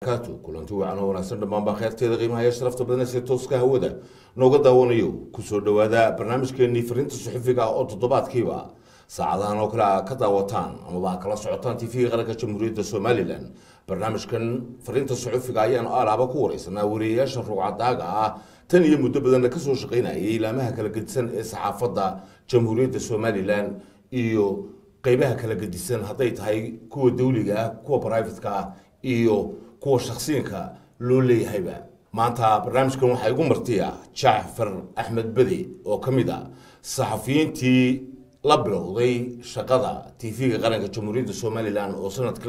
كاتو كلنتو عنا وناسن دمان بخير تيدا قيمها يشرف تبدنا سيتوسكا هودا نوغا داوانيو كسو دوادا برنامج كيني فرينت الصحفيقا او تطبات كيبا ساعدان او كلا كداوتان اما با كلا سعوتان تيفي غرقا جمهورية سوماليلان برنامج كان فرينت الصحفيقا ايان آلابا كوريسنا ورياشا روعا داقا تاني يمدو بدنا كسو شقينا إلا ماها كلا قدسان إسعافة جمهورية سوماليلان إيو قيبها كلا قدسان هطيت هاي كو دوليغا كو برايفتكا إيو كو شخصينكا لولي هايبا مانتا برنامجكم waxaa igu martiya Jaafar Axmed Badi oo kamida saxafiyiintii la bilowday shaqada TV-ga qaranka Jamhuuriyadda Soomaaliland oo sanadkii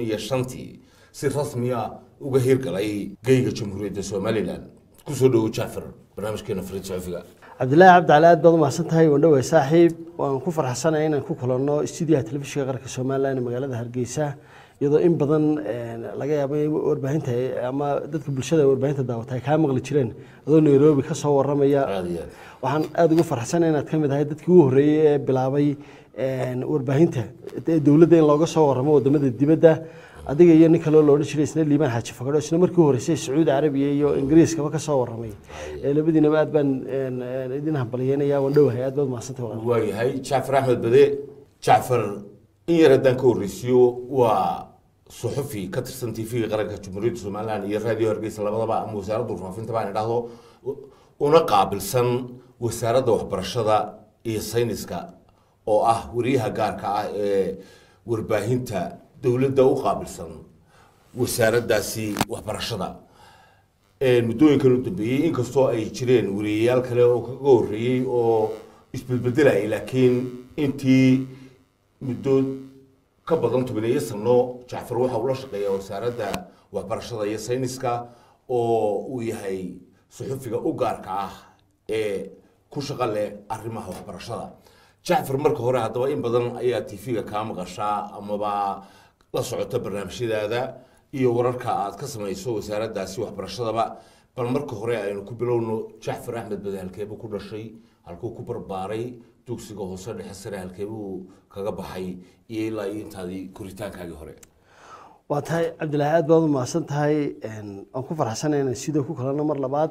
2005 si rasmi ah uga hirgalay geyga Jamhuuriyadda Soomaaliland kusoo dhaw Jaafar barnaamijkeena Fariid Safiga Cabdullaahi Cabdi Cali baad mahadsantahay waan dhawahay saaxiib waan ku faraxsanahay inaan ku kulanno studio-ga telefishinka qaranka Soomaaliland ee magaalada Hargeysa iyadoo in badan laga yaabay warbaahinta ama dadka bulshada warbaahinta daawatay ka maqli jireen adoo Nairobi ka soo waramaya waxaan aad ugu faraxsanahay inaad kamid tahay dadkii ugu horeeyay ee bilaabay warbaahinta dawladda in looga soo waramo wadamada dibadda adiga iyo ninka loo oran isna Liiban Xaaji Fakado isna markii horeysay Sacuudi Carabiya iyo Ingiriiska ka soo waramay labadiinaba aad baan idin hambalyeynaya waan dhawahay aad baad mahadsantahay waayahay Jaafar Axmed Bade Jaafar in yaradan ka horeysiyo waa صحفي كترسن TV qaranka Jamhuuriyadda Soomaaliland iyo Radio Hargeysa labadaba ama wasaaradda warfaafinta baan idhaahdo una qaabilsan wasaaradda waxbarashada iyo sayniska oo ah wariyaha gaarka ah ee warbaahinta dawladda u qaabilsan wasaaraddaasi waxbarashada muddooyinkan u dambeeyay inkastoo ay jireen wariyayaal kale oo kaga horeeyay oo isbedbedelay laakiin intii muddo ka badan 10 sano Jaafar waxa uu la shaqeeyay wasaaradda waxbarashada iyo sayniska oo uu yahay suxufiga u gaarka ah ee ku shaqo leh arrimaha waxbarashada Jaafar marka hore hadaba in badan ayaa TV-ga ka maqashaa ama ba la socota barnaamijyada iyo wararka aad ka sameeyso wasaaraddaasi waxbarashadaba bal marka hore aynu ku bilowno Jaafar Axmed Badi halkeebu ku dhashay halkuu ku barbaaray dugsiga hoose dhexe sare halkeebu kaga baxay iyo ilaa intaadii koritaankaagii hore waa tahay Cabdullaahi aad baad u mahadsantahay aan ku faraxsanahay sidoo ku kalena mar labaad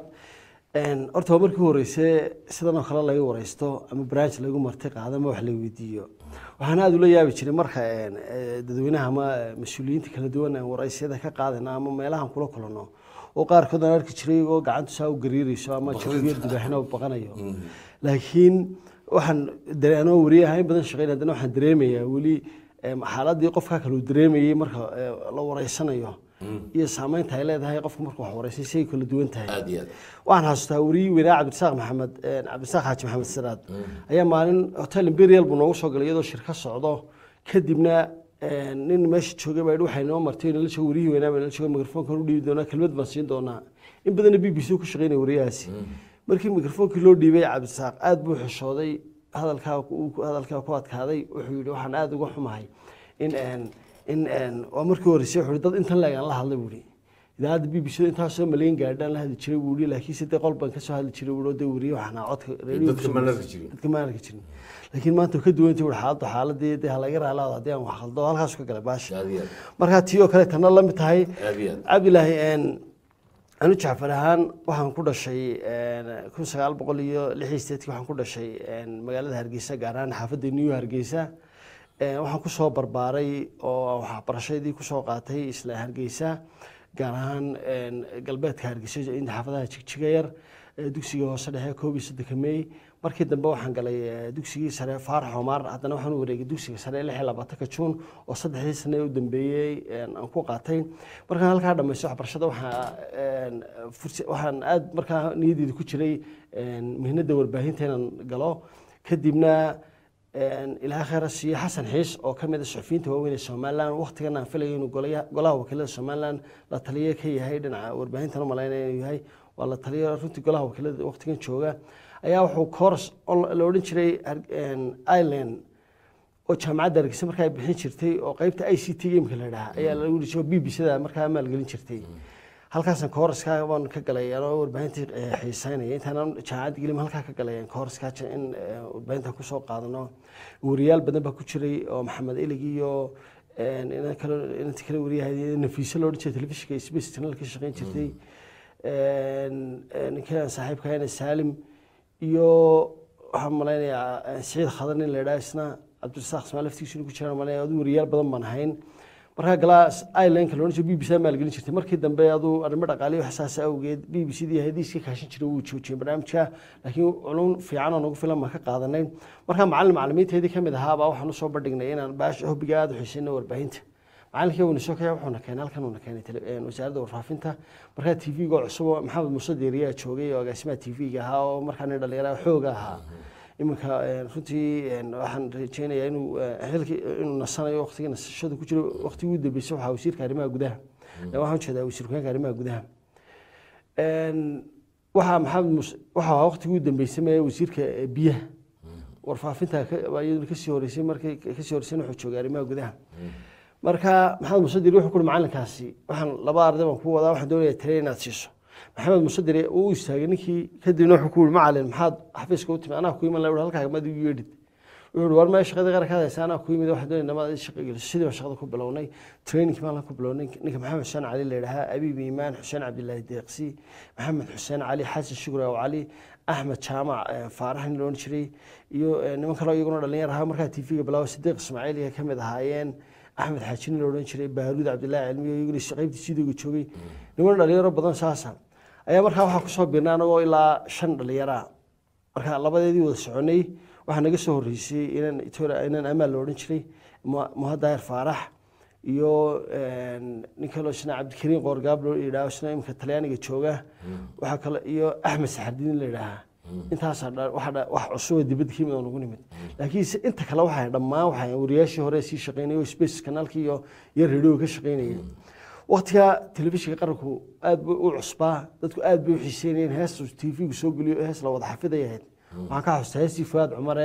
horta markii horeysay sidan oo kale laga wareysto ama branch lagu martay qaadama wax la weydiiyo waxaan aad u la yaabi jiray marka dadweynaha ama mas'uuliyiinta kala duwan ee wareysiyada ka qaadana ama meelaha kula kulano oo qaar ka arki jiray oo gacanta saa u gariirayso ama joogiyo dibaxna u baqanayo laakiin waxaan dareeno wariyaha in badan shaqeynayna waxaan dareemayaa wali xaaladii qofka kale uu dareemayay marka la wareysanayo iyo saameynta ay leedahay qofka marka wax wareysay si kala duwan tahay waxaan xasuustaa wariye Cabdisaaq Xaaji Maxamed Siraad ayaa maalin hotel Imperial buu noogu soo galay iyadoo shirka socdo kadibna nin meesha joogay baa waxay noo martay in la soo wariye weynaa la soo mikrofoonka u dhiibi doona kelmad baan siin doonaa in badan BBC ku shaqeynay wariyahaasi markii mikrofoonka loo dhiibay Cabdisaaq aad buu xishooday hadalka ku adkaaday wuxuu yiri waxaan aad uga xumahay in waa markii horeysay wuxuu dad intan lagaan la hadlay buuri idaacadda BBC inta soo maleyn gaadhaan la hadli jiray buuri laakiin sidii qolban ka soo hadli jiray buuri oo wariye waxna codka dadka ma arki jirin laakiin maanta ka duwantay xaaladii halaga raalaado hadii aan wax khaldo halkaas ka galay baash marka tiyo kale tan la mid tahay Cabdullaahi أنا جعفر هان وحن كل شيء كل سجال بقولي لحيستي وحن كل شيء مجال هرجيسة جاران حافظ نيو هرجيسة وحن كسر برباري أو برشة دي كسر قاطعي إسلا هرجيسة جاران قلبت هرجيسة عند حافظها تشجير دوكسي وصله كوبي صدقمي markii dambe waxaan galay dugsigii sare Faarax Omar hadana waxaan u wareegay dugsiga sare ee 20 ka June oo 3 sano u dambeeyay aan ku qaatay markaan halka dhameeyo waxbarashada waxaan aad markaa niyadeyda ku jiray mihnada warbaahinta inaan galo kadibna ilaa khayraasi Xasan Xiis oo kamid ah suxufiyiinta waaweyn ee Soomaaliland waqtigan aan filayo inuu golaha wakiilada Soomaaliland la taliye ka yahay dhinaca warbaahinta malaynayay yahay waa la taliye runtii golaha wakiilada waqtigan jooga ayaa wuxuu course la oran jiray Island oo jaamacadda Hargeysa markaa bixin jirtay oo qaybta ICT game-ka la yiraahdo ayaa lagu dhigay BBC-da markaa maalgelin jirtay halkaas course-ka waan ka galay anoo warbaahinta xiisaynaya intaan jaamacadda gelin halkaa ka galay course-ka in warbaahinta ku soo qaadano wariyaal badan baa ku jiray oo Maxamed Eligi iyo inaan kale inta kale wariyahay nafiisa loo dhigay telefishinka Space Channel ka shaqeyn jirtay ninkan saaxiibkayna Salim iyo waxaan maleynayaa Saciid Khadan in la yiraahdo Cabdirasaaq Ismail laftigiisu ku jira maleynayaa adu wariyaal badan baan ahayn marka Glass Island ka loo dhigay BBC maalgelin jirtay markii dambe adu arrimo dhaqaale iyo xasaas awgeed BBC-da hadiiska kaashin jiray uu joojiyay barnaamijka laakiin culum fiican oo nagu filan ma ka qaadanay marka macallimiinteedii kamid ahaa baa waxaan u soo bandhignay inaan baash hobbiga aad u xiiseeyno warbaahinta macallinkii uu soo kacay wuxuuna keenay halkan uu keenay wasaaradda warfaafinta marka TV-ga cusub Maxamed Muuse Deeriya joogay oo agaasimaha TV-ga ahaa oo markaan dhalinyarada xoog ahaa iminka runtii waxaan rajeynayaa inuu nasanayo waqtiga nasashada ku jiro waqtigii ugu dambeysay waxa wasiirka arrimaha gudaha waxaan jeedaa wasiirka arrimaha gudaha waxa Maxamed Muuse waxa waqtigii ugu dambeysay wasiirka biyaha warfaafinta ayuu ka sii horeysay markii ka sii horeysay wuxuu joogay arrimaha gudaha marka Maxamed Muuse Deeriya wuxuu ku macalinkaasi waxaan laba arday baan ku wadaa waxaan doonayaa train inaad siiso Maxamed Muuse Deeriya uu istaagay ninkii kadibna wuxuu ku yiri macallin maxaad xafiiska u timi anaa ku iman lahaa halkaaga ma adigu yeedhid wuxuu war ma shaqada qaranka haysa anaa ku yimid waxaan doonayaa nabad shaqo geliso sidii shaqada ku bilownay training ma la ku bilownay ninka Maxamed Xuseen Cali la yiraahdo Abiib Iimaan Xuseen Cabdullaahi Deeqsi Maxamed Xuseen Cali Xasan Shukri oo Cali Ahmed Jaamac Faaraxin loo jiray iyo niman kale iyaguna dhalinyaro markaa TV-ga bilaw Sidiiq Ismaaciil ka kamid ahaayeen Ahmed Xaajin loo oran jiray Baaruud Cabdullaahi Cilmi iyo iyaguna shaqaybtii sidoo joogay niman dhalinyaro badan saasan ayaa markaa waxa ku soo birnaa anagoo ilaa 5 dhalinyaro marka labadeedii wada soconay waxa naga soo horeysay inaan amaal loo oran jiray Muhadaar Faarax iyo ninka loo shana Cabdikariin Qoorgaab loo yiraahdo isna imka Talyaaniga jooga waxa kale iyo Axmed Saxardiin la yiraahdo intaas wax cusub dibadda ka mid ugu nimid laakiin inta kale waxa dhamaan waxa wariyaashii hore si shaqeynayay Space Channel-ki iyo radio ka shaqeynayay waqtiga telefishinka qaranku aad u cusbaa dadku aad bay u xiiseeyeen hees TV-gu soo galiyo hees la wada xafidayahay waxaan ka xustaa heestii Fuad Cumar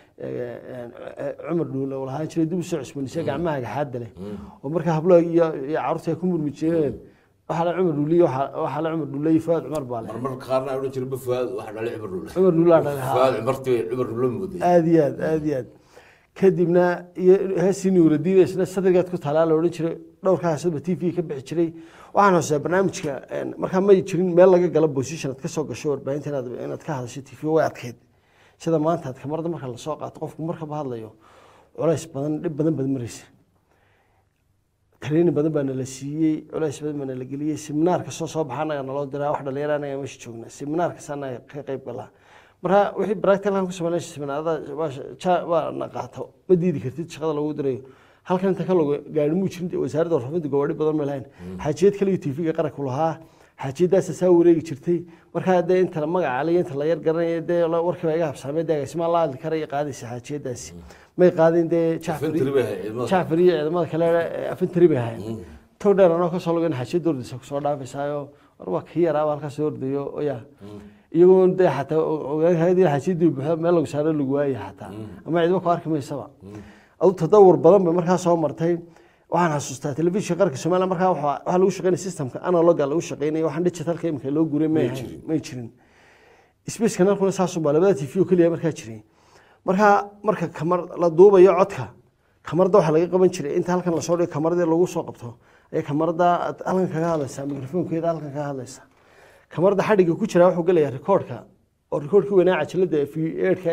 Cumar Dhuule oo lahaan jiray dib u soo cusboonaysa gacmaha xaadda leh oo marka hablo iyo carruurta ku murmijeen waxa la Cumar Dhuule waxa la Cumar Dhuule Fuad Cumar baale mar qaarna u jiray Fuad waxa dhalay Cumar Dhuule Fuad Cumartii Cumar Dhuule muday aad kadibna heesii Nuuraddiin isna sadrigaad ku talaal oo jiray dhowrkaas TV ka bixi jiray waxaan hoosaa barnaamijka marka ma jirin meel laga galo position ka soo gasho warbaahinta inaad ka hadasho TV way adkeed sida maanta aad kamarada marka la soo qaato qofku marka ba hadlayo culays badan dhib badan maraysa training badan baa la siiyay culays badan baa la geliyay seminaarka soo baxana naloo diraa wax dhalinyaro anaga meesha joogna seminaarka sana ka qayb galaa marka wixii practical ku sameeyay seminaarada waa naqaato ma diidi kartid shaqada lagu diray halkan inta ka lagu gaari mu jirin wasaaradda warfaafinta gobol badan ma lahayn xaajiyad kale TV-ga qaranka lahaa xaajiyadaas saa wareegi jirtay marka hadda inta la magacaale inta la yar garanay warkii iga habsaamay isma la hadli karay qaadaysa xaajiyadaas may qaadin Jaafari ciidamada kale afantari bay ahayn towdheer anoo ka soo lagan xaajiyad dowladda ku soo dhaafaysayo war ka yaraa halkaas ordayo iyagoo inta xataa ogaanayay xaajiyadu meel lagu saaray lagu waayay xataa ama ciidamo ku arkimaysaba أو تدور بدن بمركز سو مرتين waxaan xasuustaa telefishinka qaranka Soomaaliya markaa waxa lagu shaqeynay systemka analog lagu shaqeynay waxaan digitalka imka loo guuray ma jirin Space Channel-kuna saas oo labada TV oo kaliya markaa jiray marka kamar la duubayo codka kamarada waxa laga qaban jiray inta halkan la soo dhigo kamarada lagu soo qabto ay kamarada halkan kaga hadlaysa mikrofoonkeeda halkan kaga hadlaysa kamarada xadhiga ku jira wuxuu galayaa recordka oo recordka weynaa cajalada V8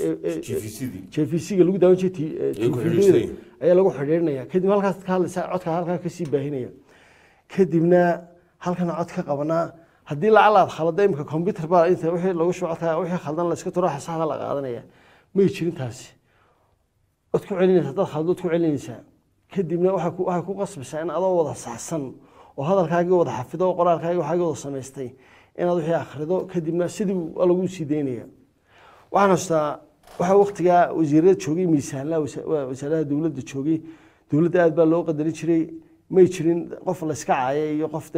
JVC-ga lagu daawan jiray ayaa lagu xidhiidhnaya kadib halkaas ka hadlaysa codka halka ka sii baahinaya kadibna halkan cod ka qabanaa haddii la calaad khalada imka computer baa inta wixii lagu soo codka wixii khaldan la iska turo xasaada la qaadanaya ma jirin taasi cod ku celinaysa dad khalad ku celinaysa kadibna waxa ku qasbaysaa in adoo wada saxsan oo hadalkaaga wada xafido qoraalkaaga waxa wada samaystay inaad wixii akhrido kadibna sidii lagu sii deynaya waxaan xustaa waxa waqtiga wasiirada joogay miisaanla wasaaradda dawladda joogay dawladda aad baa loo qadarin jiray ma jirin qof la iska caayay iyo qof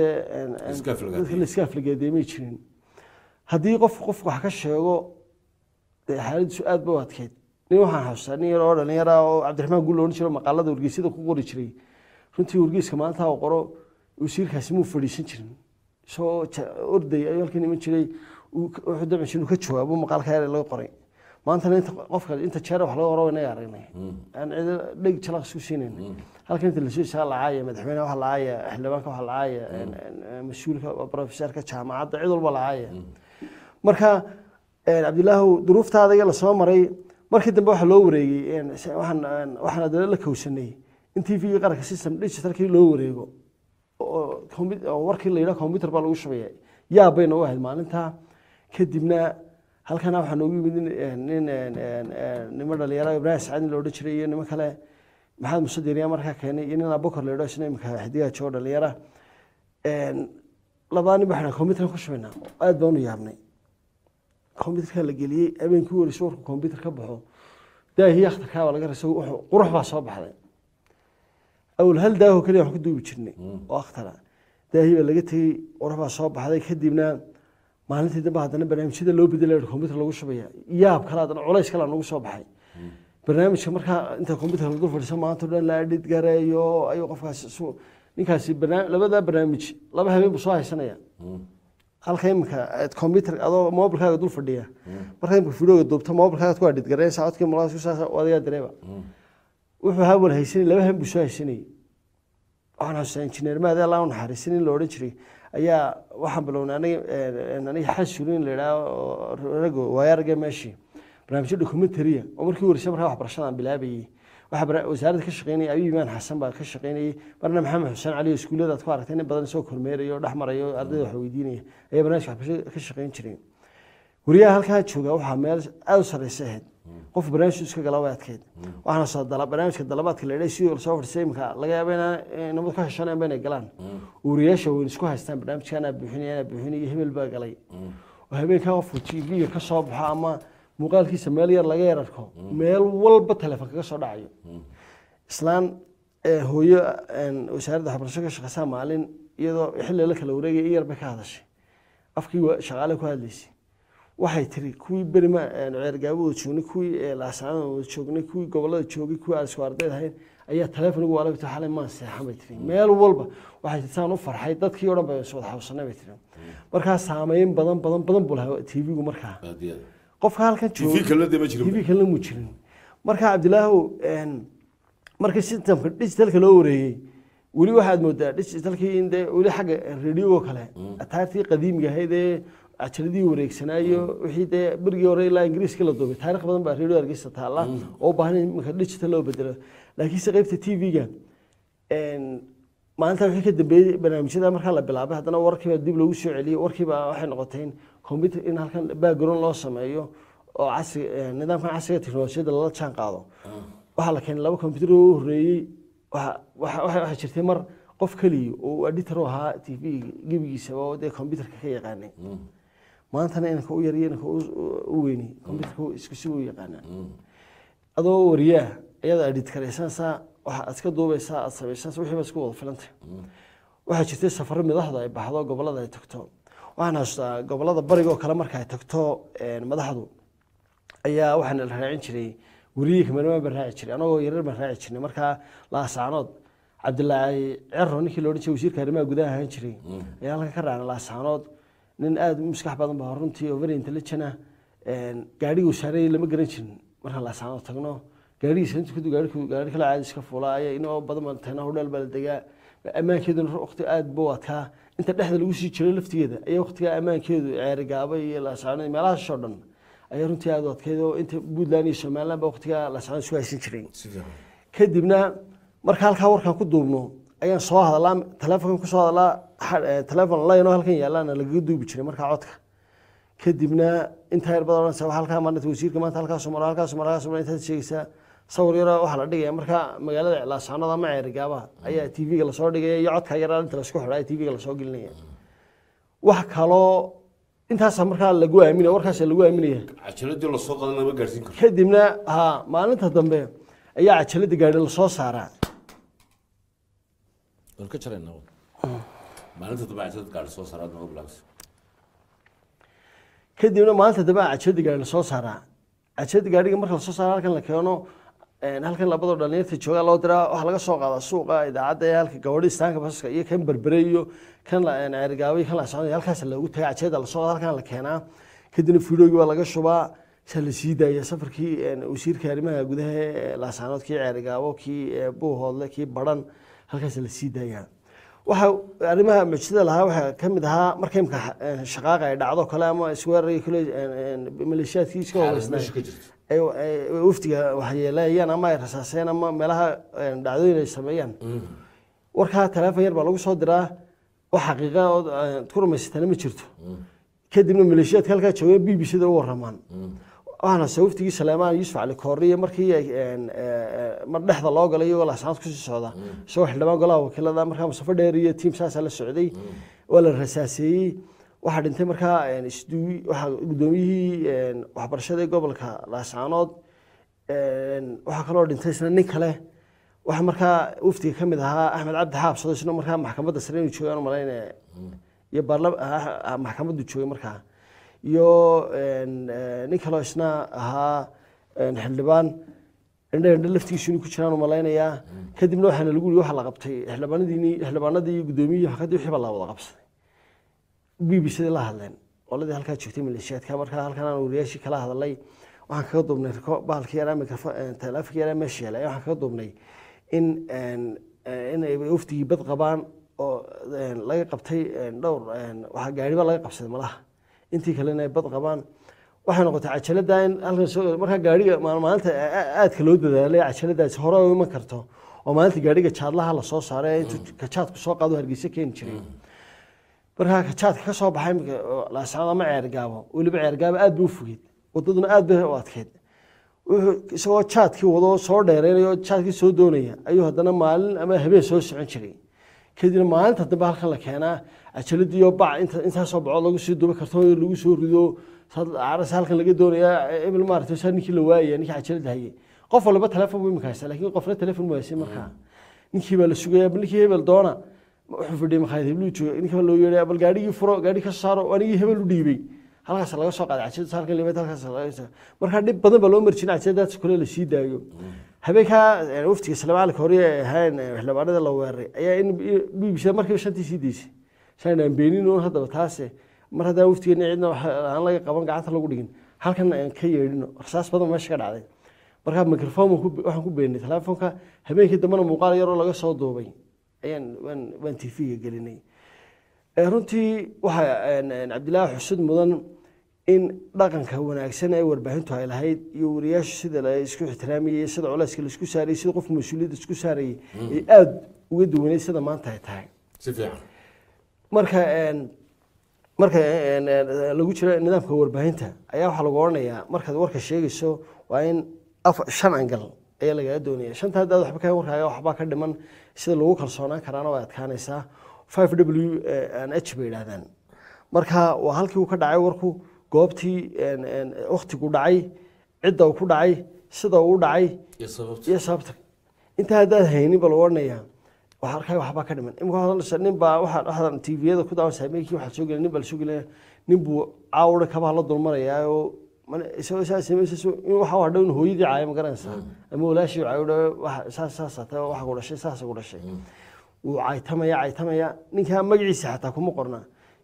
la iska afligeeday ma jirin haddii qof wax ka sheego xaaladdu aad baa adkeyd nin waxaan xasuustaa nin yar oo dhalinyaro oo Cabdiraxmaan Guul oo jiro maqaalada wargeysyada ku qori jiray runtii wargeyska maanta oo qoro wasiirkaasi muu fadhiisan jirin soo orday ayuu halkan iman jiray wuxuu dabcan ka jawaabo maqaalka yar laga qoray maantana inta qofka inta jeer wax loo orow inaga aragnay aan cid dhig jalaq isku siineen halkan inta la soo saalaacay madaxweynaha wax laacay xildhibaanka wax laacay mas'uulka professorka jaamacadda cid walba laacay marka Cabdilaahu duruuftaada la soo maray markii dambe waxa loo wareegay waxaan la kowsanay in TV qaranka system digitalkii loo wareego oo warkii la yiraahdo computer baa lagu shubayay yaa bayna u ahayd maalinta kadibna halkan waxa noogu yimid niman dhalinyaro Ibrahim Saad loo odhan jiray iyo niman kale maxamed Muuse Diiriya markaa keenay in Abubakar la yiraahdo isna imka xidiga joog dhalinyaro labadani waxaan computer ku shubaynaa aad baan u yaabnay computer la geliyay habeenkii warshad warku computer ka baxo daahi akhtarka wala laga raso qurux baa soo baxday أول هل ده هو كلي حكوا دوب يشرني وأختنا ده هي اللي جت هي ورفع صوب هذا كدينا ما ننتي ده بعد أنا برنامج كذا لو بدل الكمبيوتر لو شوية يا بخلاص أنا ولا إشكال أنا لو صوب هاي برنامج كمرها أنت الكمبيوتر لو فرش ما تقول لا أديت جرى أيوة قفاش سو نكاسي برنامج لا بده برنامج لا بهاي بصاحي سنة الخيم كمبيوتر هذا ما بخلاص دول فرديه برخيم بفيديو دوب تما بخلاص تقول أديت جرى ساعات كم مرة شو ساعة وادي دريبة wuxuu hawl haysan laba han busho haysanay waxaan xuseen injineer maada la aan xariisin loo oran jiray ayaa waxaan bilownay aniga xasuulin leeyahay rago waayarga meeshii barnaamij documentary oo markii warshay markaa waxbarashada bilaabayay waxa wasaaradda ka shaqeynay Abiy Imaan Xasan baa ka shaqeynay marna Maxamed Xuseen Cali iskuulada aad ku aragtay in badan soo kormeerayo dhaxmarayo ardayda wax weydiinaya ayaa barnaamijka ka shaqeyn jiray wariyaha halka jooga waxa meel aad u sareysay qof barnaamij iska galaawaadkeed waxana soo dalab barnaamijka dalabaadka la leeyahay sidoo soo farsameyka laga yaabaa inay ka heshaan inay galaan wariyaasha way isku haystaan barnaamijkana buuxinaya hebel baa galay oo habeenka qof TV ka soo baxa ama muuqaalkiisa meel yar laga yararko meel walba telefoonka ka soo dhacayo islaan hooyo wasaaradda waxbarashada ka shaqeysa maalin iyadoo xilli la kala wareegay yar bay ka hadashay afkii shaqaale ku hadlaysay waxay tiri kuwii berima ceergaabada joognay kuwii laasaanada joognay kuwii gobolada joogay kuwii aasku ardayda ahayn ayaa telefoonku wala bita xalay ma seexan bay tiri meel walba waxay taan u farxay dadkii oo dhan bay soo xawsanay bay tiri marka saameyn badan bulaha TV-gu markaa qofka halkan joogo TV kale ma jirin marka Cabdilaahu markii systemka digitalka loo wareeyay wali waxaad moodaa digitalkii in wali xagga radio kale ataartii qadiimiga ahayd أشردي وريكسنايو وحيد برجع لا إنجليز كلا دوبي تاريخ بدن بريدو أرجيس تطلع أو بحنا مخدش تلو بدله لكن سقيفة تي في جان إن ما أنت في كده برنامج ده مرحلة بلعبه هذا أنا وركي بدي بلوش عليه وركي بقى واحد نقطتين كمبيوتر إن هالكن باك جرون لازم أيوه أو عصر نظام كان عصر تكنولوجيا ده الله تشان قاضو وحلا كان لو كمبيوتر ري واحد شرتين مر قف كلي وأدي تروها تي في جيبي سوا ده كمبيوتر كي يقاني ما أنت أنا كوي يرينا كويني كمبيوتر إسكسوي يقانا هذا ورياه أيضا أديت كريسان سا وأتكدو بس أصبح وحي بس كود فلنت واحد شتى سفر من لحظة بحضا قبل هذا تكتو وأنا قبل هذا بريقو كلام مركا تكتو مدحضو أيا وحنا الرعين شري وريك من ما برعين شري أنا ويرر برعين شري مركا لا سعنود عبد الله عرّو نيكي لوري وزير كريمة جودها هين شري يا الله كرر لا سعنود nin aad muskax badan baa runtii oo very intelligent ah gaarigu saaray lama garan jirin marka la saano tagno gaarigiisa inta gaari kala caadi iska fuulaaya inoo badan manteena hodhal bal degaa amaankeeduna waqti aad buu adkaa inta dhexda lagu sii jiray laftigeeda ayaa waqtiga amaankeedu ceer gaabay iyo la saano meelaha soo dhan ayaa runtii aad adkeedo inta Puntland iyo Somaliland baa waqtiga la saano isku haysan jiray kadibna marka halka warkan ku duubno ayaan soo hadalaa telefoonka ku soo hadalaa telefoon la inoo halkan yaalana laga duubi jiray marka codka kadibna inta yar badan soo halka maanta wasiirka maanta halkaas Soomaaliya inta sheegaysa sawir yar waxa la dhigay marka magaalada Laasaanada ma ceerigaaba ayaa TV-ga la soo dhigay iyo codka yar inta la isku xidhay TV-ga la soo gelinaya wax kale intaas marka lagu aaminay warkaas lagu aaminay cajaladii la soo qadanay ma gaarsiin karo kadibna maalinta dambe ayaa cajaladii gaadhi la soo saaray ka jarayna maalinta dabacad gaar soo saaray ma blacks kadibna maalinta dabacad cajalada gaar soo saaray cajalada gaariga marka la soo saaray halkan la keeno halkan labada dhalinyarta jooga loo diraa wax laga soo qaada suuqa idaacada ee halka gabadha istaanka baska iyo kan barbareeyo kan la ceergaabay kan la socday halkaas lagu tagay cajalada la soo halkan la keenaa kadibna fiidoogi waa laga shubaa سلسيدا يا سفر كي وسير كارمها جودها لاسانات كي عرقاو كي بوهول كي بدن هالك سلسيدا يا waxa arrimaha majida lahaa waxa kamid markay shaqaaqa ay dhacdo kale ama isweerarey kale maleeshiyaadkii iska horeysnaa ay waftiga waxyeeleeyaan ama ay rasaaseen ama meelaha dhacdooyin ay sameeyaan warka telefoon yar baa lagu soo diraa wax xaqiiqo oo turmaysan ma jirto kadibna maleeshiyaadka halka joogay BBC-da u waramaan waxaana sawirtigii Salaamaan Yuusuf Cali Kooriye markii mar dhexda loo galay oo la saacad ku sii socda soo xildhibaan golaha wakiilada markaa safar dheer iyo team saas la socday wala rasaasay waxa dhintay markaa isduuy waxa gudoomiyihii waxbarashada gobolka Laascaanood waxa kale oo dhintay isna nin kale waxa markaa waftiga kamid ahaa Axmed Cabdi Xaabsado isna markaa maxkamadda sare inuu joogaan malaynaya iyo maxkamaddu joogay markaa iyo nin kale isna ahaa xildhibaan indha laftigiisu inuu ku jiraan malaynaya kadibna waxaana lagu yiri waxa la qabtay xildhibaanadii gudoomiyihii hakadii wixii baa la wada qabsaday BBC-da la hadleen qoladii halka joogtay maleeshiyaadka markaa halkan aan wariyaashii kala hadlay waxaan kaga duubnay baalkii yar telefonkii yar meesha yeelay waxaan kaga duubnay in ay waftigii bad qabaan oo laga qabtay dhowr waxa gaariba laga qabsaday malaha intii kalena ay bad qabaan waxa noqotay cajalada in halkan soo marka gaariga maalinta aadka loo dadaalay cajaladaas hore oo iman karto oo maalinta gaariga jaadlaha la soo saaray intuu kajaadku soo qaado Hargeysa keen jiray marka kajaadka ka soo baxay Laascaanood ama Ceergaabo waliba Ceergaabo aad buu fugid wadaduna aad bay u adkeyd isagoo jaadkii wado soo dheereynayo jaadkii soo doonaya ayuu haddana maalin ama habeen soo socon jiray kadibna maalinta dambe halkan la keenaa cajaladii oo bac inta soo baxo lagu sii duba karto lagu soo rido aras halkan laga doonayaa ibn maartay ninkii la waayay ninkii cajalada hayay qof walba telefoon buu imkaaysa laakiin qofna telefoon ma haysan markaa ninkii baa la sugayaa ninkii hebel doona wuxuu fadhiyay makhaayad hebel jooga ninkii loo yeeray bal gaarigii furo gaari ka saaro anigii hebel u dhiibay halkaas laga soo qaaday cajalada halkan leeyahay halkaas laga soo marka dib badan baa loo marjin cajaladaas kale la sii daayo habeenka waftiga Salaamaan Kooriye ahaan xildhibaanada la weeraray ayaa in BBC markii shantii sidiisay saanaan beenino hadaba taas mar hadaa waftigeena cidna aan laga qaban gacanta lagu dhigin halkan aan ka yeedhino rasaas badan meesha ka dhacday marka microphone waxaan ku beenay telefoonka habeenkii dambana muuqaal yar oo laga soo duubay ayaan waan TV-ga gelinay runtii waxa Cabdilaahi Xuseen mudan in dhaqanka wanaagsan ee warbaahintu ay lahayd iyo wariyaashu sida la isku ixtiraamiyay sida culayska la isku saaray sida qof mas'uuliyad isku saaray ee aad uga duwanay sida maanta ay tahay si fiican marka lagu jiro nidaamka warbaahinta ayaa waxa lagu oranayaa markaad warka sheegayso waa in shan angal ayaa laga doonaya shanta hadda waxba ka warkaaga waxba ka dhiman sida lagu kalsoonaan karaana way adkaanaysaa 5W and H bay yiraahdaan marka waa halkii uu ka dhacay warku goobtii waqtigu dhacay cidda uu ku dhacay sida uu dhacay iyo sababta inta hadda haynin bal oranayaa waxa arkay waxba ka dhiman imka hadalsan nin baa waxa TV-yada ku daawan sameeyay waxa soo galay nin bal soo galay nin buu caawda ka baa la dulmarayaa oo isagoo sameeyay waxa wadhow hooyadii caayim garanaysa ama walaashii caawda waxa saasata waxa ku dhashay saas ku dhashay uu caaytamaya ninka magaciisa xataa kuma qorna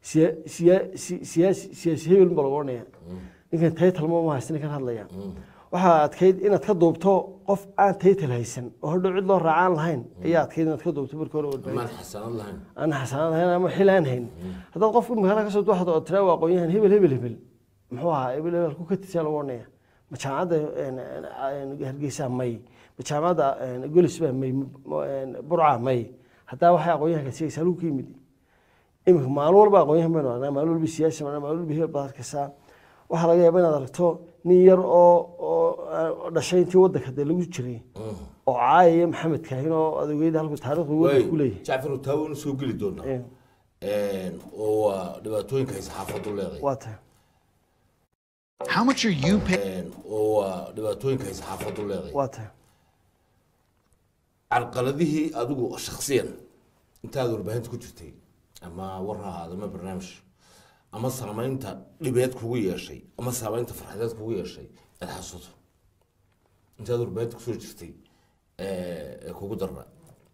siyaasi hebel bal oranaya ninka title ma haysan kan hadlaya waxa adkeyd inaad ka duubto qof aan title haysan oo hadhow cid loo raacaan lahayn ayaa adkeyd inaad ka duubto markii hore aan xasanad lahayn ama xilaan hayn hadda qof magaalada ka soo duuxdo oo tira waa qoonyahan hebel muxuu ahaa hebel ku ka tirsan oranaya ma jaamacada Hargeysa may ma jaamacada Golis baa may Burca may hadda waxa qoonyahan ka siiyay lagu yimid imika maalin walba qoonyahan baan aragnaa maalin walba siyaasi maalin walba hebel baad ka saa waxa laga yaabaa inaad aragto nin yar oo dhashay intii wadanka lagu jiray oo caayay Maxamed Kaahin oo adeegayda halku taariikhdu uu ku leeyahay Jaafar Taawun soo gali doona oo dhibaatooyinka saxaafadu leedahay waata How much are you paying oo dhibaatooyinka saxaafadu leedahay waata arqaladihii adigu shakhsiyan intaad warbaahinta ku jirtay ama waraha ama barnaamij ama saamaynta dhibeed kugu yeeshay ama saamaynta farxadeed kugu yeeshay aad xasuusto intaad warbaahinta kusoo jirtay kugu darra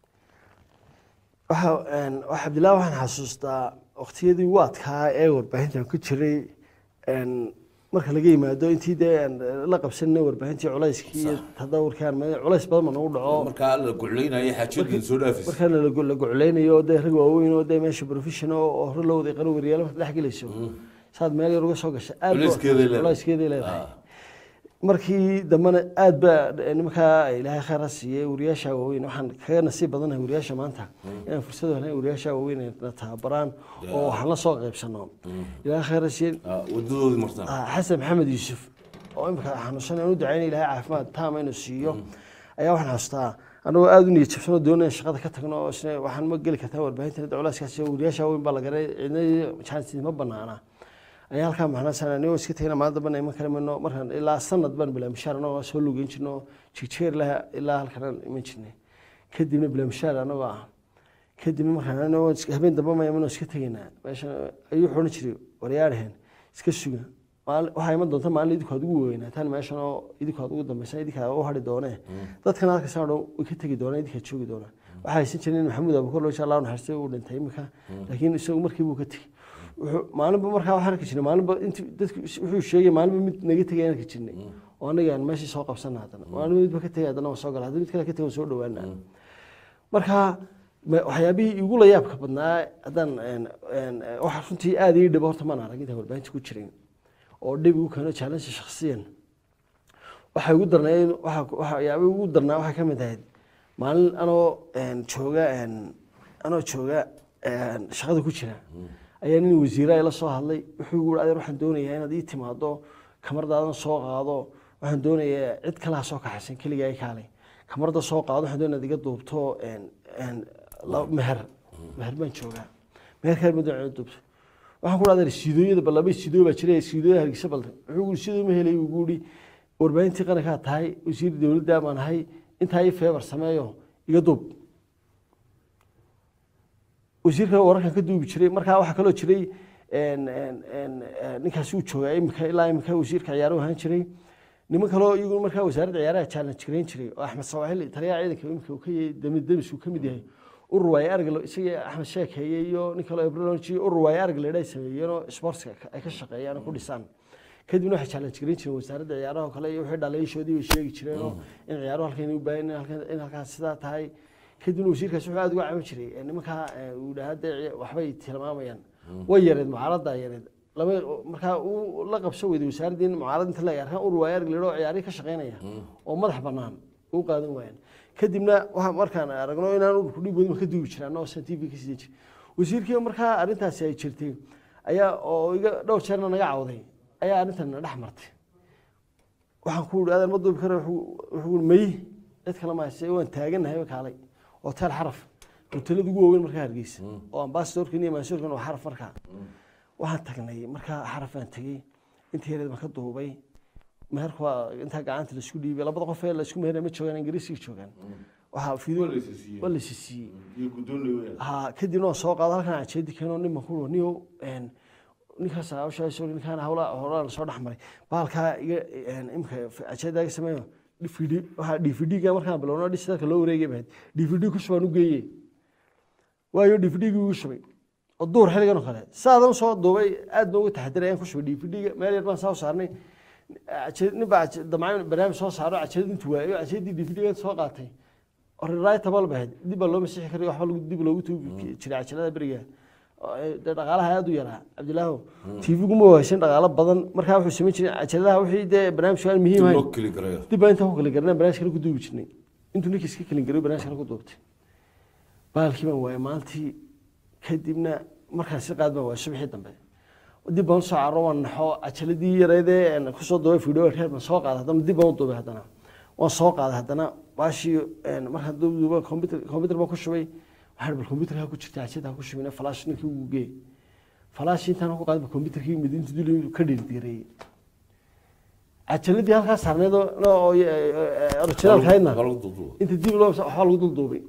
waxa Cabdilaahi waxaan xasuustaa waqtiyadii waadka ee warbaahinta ku jiray marka laga yimaado intii la qabsanay warbaahintii culayskii tadawurkan culays badan ma nagu dhaco marka la gucleynaayo xaajadii soo dhaafis marka la gucleynayo rag waaweyn oo meesha professional oo hor loo waday qaran wariyaal marka dhex galayso saad meel yar uga soo gashay aad culayskeeda leedahay markii dambana aad ba nimanka ilaahay khayr siiyay wariyaasha waaweyn waxaan kaga nasiib badanahay wariyaasha maanta inaan fursad u helay wariyaasha waaweyn ee tababaraan oo waxaan la soo qaybsano ilaahay khayr siiyay wadadoodii martaan xasan maxamed yuusuf oo imika xanuunsan inuu duceynay ilaahay caafimaad taam inuu siiyo ayaa waxaan xasuustaa anagoo aad u niyad jabsano doonaya shaqada ka tagno oo isna waxaan ma geli kartaa warbaahinta culayskaas wariyaasha waaweyn baa la garay cidna chance ma banaana ayaa halkaa maxnaasan anigoo iska tagayna maalin dambana iman kara mayno markaan ilaa sanad baan bilaa mishaar anagoo soo lugeyn jirno jigjeer ilaa halkan iman jirnay kadibna bilaa mishaar anagoo ah kadibna markaan anagoo habeen dambe ma imanoo iska tagaynaa meesha ayuu wuxuu odhan jiray waryaadhaheen iska suga waxaa iman doonta maalin idinku aad ugu weynaataan meeshan oo idinku aad ugu dambaysan idinkaa u hari doonee dadkana halkaasaan dhan way ka tegi doonaan idinkaa joogi doonaa waxaa haysan jireen maxamuud abukar loo allah naxariistay uu dhintay imika laakiin isagu markii buu ka tegey maalinba markaa waxaan arki jirnay maalinba intii dadku wuxuu sheegay maalinba mid naga tegay aan arki jirnay oo anaga aan meeshii soo qabsana haddana maalinba midba ka tegay haddana waan soo gala haddana mid kale ka tegay waan soo dhawaana marka waxyaabihii igu la yaabka badnaa haddaan waxa runtii aad ii dhibo horta maan arag intaan warbaahinta ku jirin oo dhib igu keeno challenge shakhsiyan waxa ugu darnaa waxyaabihii ugu darnaa waxaa ka mid ahayd maalin anoo jooga shaqada ku jira ayaa nin wasiiraa ila soo hadlay wuxuu igu adeer waxaan doonayaa inaad ii timaado kamardaadana soo qaado waxaan doonayaa cid kalaha soo kaxaysan keliga ay kaalay kamarda soo qaado waxaan doonayaa iga duubto meher baan joogaa meherkaan ma doonaa duubto waxaan ku dhahdaa sidooyada bal laba sidoo baa jiray sidooyada hargeysa bal wuxuu sidoo ma helay ugu yiri warbaahintii qaranka tahay wasiir dawladda baan ahay intaa ay favor sameeyo iga duub wasiirka wararkan ka duubi jiray markaa waxa kale oo jiray ninkaas uu joogay imika wasiirka ciyaaruhu ahaan jiray niman kale oo iyagu markaa wasaaradda ciyaaraha challenge gareyn jiray oo axmed sawaxili taliyaha ciidanka imika uu ka yahay demis uu ka mid yahay ururwaay araglo isaga axmed sheekeeye iyo nin kale oo ibrahimovic ururwaay araglo ay sameeyeen oo sportska ay ka shaqeeyaan oo ku dhisaan kadibna waxay challenge gareyn jireen wasaaradda ciyaaraha kale iyo wixii dhaleyshoodii bay sheegi jireen in ciyaaruhu halkan u baahan in halkaas sidaa tahay kadibna wasiirkaas wuxuu aad uga caawin jiray nimankaa uu dhahaade waxbay tilmaamayaan way yareed mucaaradda yareed markaa uu la qabso weyday wasaaraddii mucaarad inta la arkaan ururwaay arag leedho ciyaarihi ka shaqeynaya oo madax bannaan uu qaadan waayaan kadibna markaan aragno inaan ururku dhib wadin ka duubi jiraan oo san tv ka sii jiray wasiirkii markaa arrintaasi ay jirtay ayaa oo iga dhowr jeerna naga cawday ayaa arrintan dhex martay waxaan ku yidhi adeer ma duubi karo wuxuu may cid kale ma haysay waan taaganahay kaalay hotel xaraf hotelada ugu waaweyn markaa hargeysa oo ambassadorkan iyo mansuurkan oo xaraf markaa waxaan tagnay markaa xarafaan tagay intii yareed baan ka duubay meherku waa intaa gacanta la isku dhiibay labada qof ee la isku meheraya ma joogaan ingiriisiga joogaan waxaa fiidoo waa la siiyey kadibna waan soo qaado halkan cajeedi keenoo nin baan ku niyo ninkaas hawshaasoo ninkaan howlaa la soo dhex maray baalkaa imika cajeedaaga sameeyo dvd-ga markaan bilowno dhisidalka loo wareegay bahayd dvd ku shubaan u geeyey waayo dvd-gii ugu shubay oo duur xilligan oo kale saadan soo duubay aad nooga taxadiray ayaan ku shubay dvd-ga meel yar baan saa u saarnay nin baa damcaan barnaamij soo saaro cajeed intuu waayo cajeedii dvd-ga soo qaatay oo rewritable bahayd dib baa loo masixi karay waxba dib loogu tuubi jiray cajalada beriga dhaqaalaha aad u yaraa cabdilaaho tv-gu ma waysan dhaqaalo badan markaa wuxuu samayn jiray cajaladaha wixii dee barnaamijka aan muhiim ahayn dib baa intaan ku kala garnay barnaamij kale ku duubi jirnay intuu ninkii iska kalin garay barnaamij kale ku duubtay baalkii baan waayay maalintii kadibna markaan si qaad baan waayay subaxii dambe dib baan soo caro waan naxo cajaladii yareedee kusoo duubay video reer baan soo qaaday haddana dib baan u duubay haddana waan soo qaaday haddana baashii markaan duuba computer baan ku shubay waxaan bal computerka ku jirta cajada ku shubina flash ninkii ugu geey flash intaan ku qaaday computerkii midinta dul ka dhirdiray cajaladii halkaa saarneed oo original kaydna inta dib loo waxa lagu dul duubay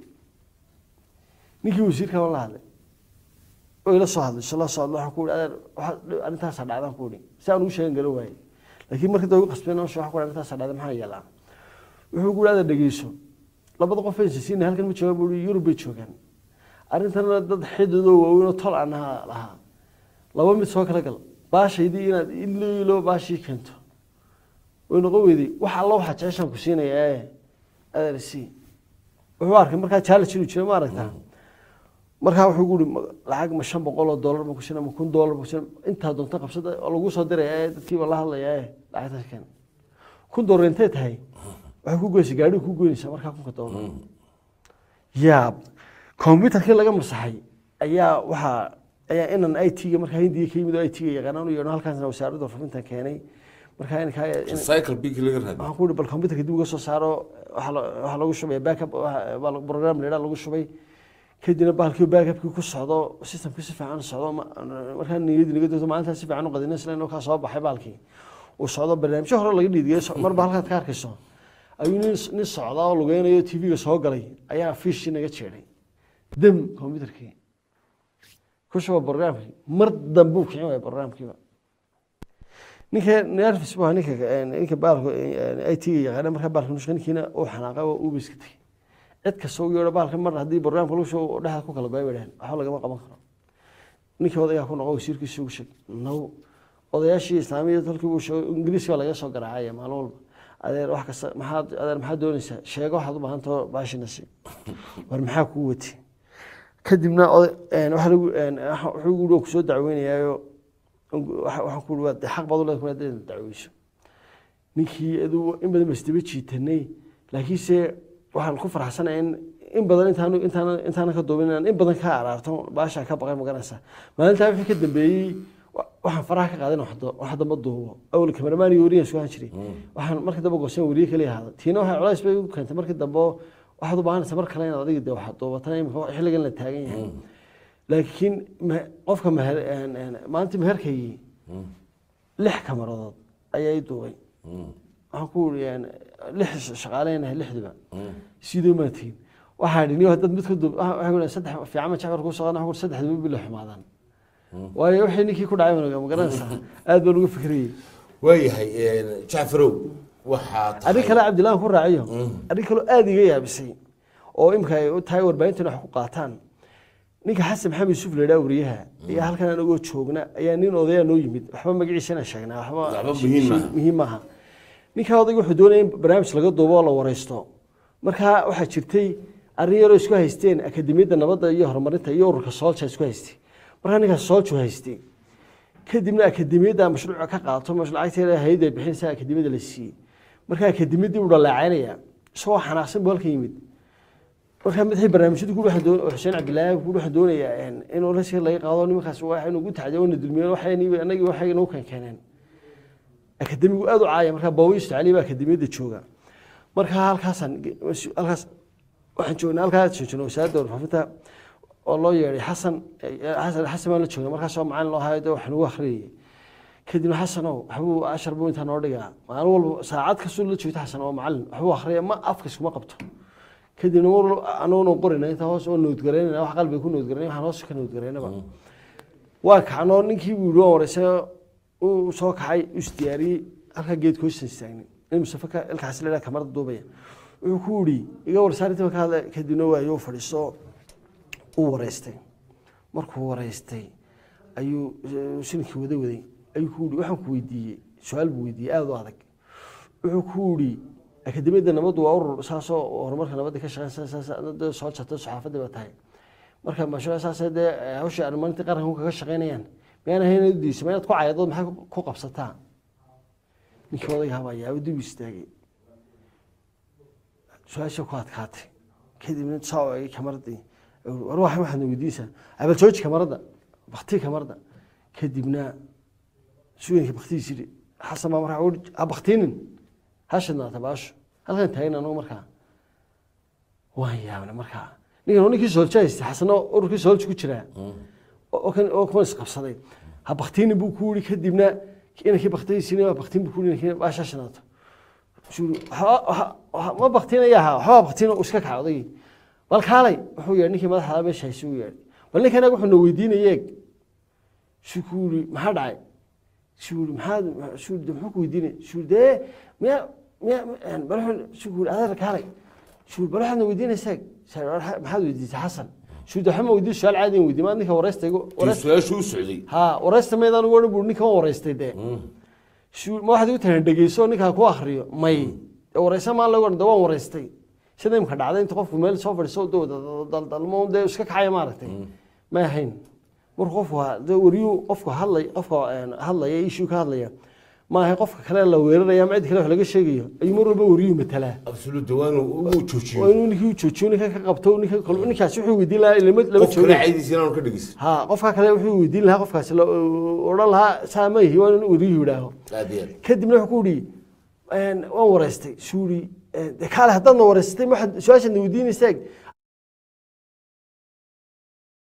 ninkii wasiirka la hadlay oo ila soo hadlay waxaan ku adeer arrintaas dhacdan ku dhig si aan u sheegan galo waayay laakiin markii dawgu qasbeenoo waxa ku arrintaas dhacday maxaa yeelaa wuxuu ku adeer dhageyso labada qof ee siina halkan ma joogaan buu Yurub bay joogaan arrintan dad xididoo waaweyn oo tol aan lahaa laba mid soo kala gal baashaydii inaad ilo baashii keento way noqon weyday waxa alla waxa jeceshan ku siinaya adarsi wuxuu arkay markaa challenge inuu jiro ma aragtaa markaa wuxuu guri lacag ma $500 ma ku siinaa ma $1,000 ma ku siinaa inta doonta qabsada lagu soo diray dadkii wala hadlaya lacagtaas keen $1,000 intee tahay waxa ku goysay gaadhi ku goynaysa markaa $1,000 yaab computerkii laga masaxay ayaa inan IT-ga markaa Hindiga ka yimid oo IT-ga yaqaanaan u yeedho halkaasna wasaaradda warfaafinta keenay markaa in cycle big laga raadiyo waxaan ku bal computerka dib uga soo saaro waxa lagu shubay backup program leeyahay lagu shubay kadibna backupkii ku socdo systemkii si fiican socdo markaa niyadda maanta si fiican u qadinay isla ka soo baxay baalkii oo socdo barnaamijyo hore laga dhiidiyay marba halkaad ka arkayso ayuu nin socda oo lugeynayo TV-ga soo galay ayaa fish naga jeeday dam computerkii ku soo barnaamijkii mar dambe uu kicin waayay barnaamijkiiba ninka nervous baa ninka baalku IT-ga yaqaan markaa baalku nushqankiina oo xanaaqay oo uu biskatay cid ka soo yeero baalka mar hadii barnaamijka lagu soo dhaxal ku kala baabadeen waxa laga qaban karo ninka odayga ku noqo wasiirkiisa ugu sheeg no odayaashii islaamiyada dalkii uu soo ingiriisiga laga soo garaacay maalin walba adeer wax kasta maxaa doonaysaa sheego waxaad u baahan tahay baashinasi war maxaa ku wati kadibna waxa lagu ku soo dacweynayaayo waxaan ku dhawaad xaq baad u leedahay inaad dacweyso ninkii aduu in badan bastaba jiitanay laakiinse waxaan ku faraxsanahay in badan intaan ka doobinaan in badan ka araarto baasha ka baqay maganaysa maalinta wixii ka dambeeyay waxaan faraha ka qaadan wax damba duubo awal cameraman iyo wariye soo jiray waxaan markii dambe goosan wariye kale yahay tiina waxa culays bay u keentay markii dambe waxaad u baahanaysaa mar kale inaad adiga wax duubatay xilligan la taagan yahay laakiin qofka maanta meherkay 6 kameradood ayay duubay waxaan ku yaan 6 shaqaaleena 6diba sidoo ma tiin waxa dhiniyo dad mid ka dub waxa ku 3 fiican ma jacfar ku soo qaadan 3 bil xumaadaan waayo wixii ninkii ku dhacay ma garanaysaa aad baan ugu fikriyay waayahay jacfarow waxa adii kale Cabdillah ku raaciyo adii kale aad iga yaabisay oo imka ay u tahay warbaahinta wax ku qaataan ninka Xasan Maxamed Yuusuf leeyahay wariyaha ayaa halkan anagu joogna ayaa nin odaya noo yimid waxba magaciisana sheegnaa waxba muhiim ah ninka odaygu wuxuu doonayay barnaamij laga duubo oo la wareysto markaa waxa jirtay arrin yar oo isku haysteen akademiyada nabadda iyo horumarinta iyo ururka Soolja isku haystay markaa ninka Soolja haystay kadibna akademiyada mashruuca ka qaato mashruucayteeda hay'adda bixinaysa akademiyada la siiyay markaa akademiyada uu dhalacaynaya soo xanaaqsan boolka yimid markaa madaxii barnaamijyada ku waxaan doonay Xuseen Cabdillah ku waxaan doonayaa in uu rasiir laga qaado nimankaas waxa inuu ku taxadeeyo dulmiyeen anagii waxay noo keeneen akademigu aad u caaya markaa Bawis Tacali baa akademiyada jooga markaa halkaas waxaan joognaa halkaas wasaaradda warfaafinta oo loo yeeray Xasan la jooga markaas oo macallin loo haydo wax lagu akhriyay kadib Xasanow waxbuu 10 buu inta noo dhigaa maalin walba saacad ka soo la joogta Xasan oo macallin waxbuu akhriyaa ma afkiis kuma qabto kadib anoo qorina inta hoos oo nood gareynaa wax qalbiga ku nood gareynaa waxaan hoos ka nood gareynaba waa kaanoo ninkii uu wareysay uu soo kacay istiyaari halka geed ku istaagnin in musafaka ilkaas leeyahay kamarada duubaya wuxuu ku yiri iga warsaarinta ka hadla kadibna waa yoo fadhiso uu wareystay markuu wareystay ayuu shinkii waday ayuu ku yiri waxaan ku weydiiyay su'aal buu weydiiyay aad u adag wuxuu ku yiri akademiyada nabaddu waa urur saasoo horumarka nabadda ka shaqeynaysa soo jirta saxaafadda ba tahay marka mashruuca saasade hawsha armaantii qaranka kaga shaqeynayaan miyaan ahayn diisay ma ku caayado maxay ku qabsataa ninkii odayga habaya uu dib istaagay su'aasha ku adkaatay kadibna soo ay kamaradi waxaan weydiisay abal jooji kamarada waqti kamarada kadibna suuqii waqtigiisii Xasan ma markaa waqtinin hashadna tabaash halkan taagna anoo markaa waan yaabna markaa ninkii Soolja haystay Xasan ururkii Soolja ku jira oo kan isqabsaday ha baqtiin buu ku yiri kadibna inay baqtaysiin waa baqtiin buu ku yiri baashashanaad ma baqtinayaa ha baqtiin oo iska kacday bal kaalay wuxuu yahay ninkii madaxda meesha haysi uu yahay bal ninkan wuxuu noo weydiinayay shukuuri maxaa dhacay shukuuri muxuu ku weydiinay shukuurde miya bal shukuuri adeer kaalay shukuuri bal waxaad weydiinaysaa maxaad weydiisay Xasan شو ده حمو ودي سؤال عادي ودي ما انك ورثت سؤال شو سعودي ها ورثت ما اذا نقول بقول انك ورثت ده شو ما واحد يقول دغيسو انك كو اخريو ماي ورثه ما لو دوان ورثتي sida imka dhacday inta qofku meel soo fadhiiso dalmo de iska kacay maaragtay ma ahayn mar qof waa wariyo qofku hadlaya issue ka hadlaya ma ahay qofka kale la weeraraya ma cid kale wax laga sheegayo ay mar walba wariyo matala absolute diwaan uu joojiyo inuu ninkii joojiyo ka qabto ninkaas wuxuu weydiin lahaa lama joogo qofka caadiisa inuu ka dhigis ha qofka kale wuxuu weydiin lahaa qofkaas oran lahaa saamay waa inuu wariyo yiraahdo kadibna wuxuu ku yiri waan wareystay suuri kale haddana wareystay ma su'aashan weydiinaysay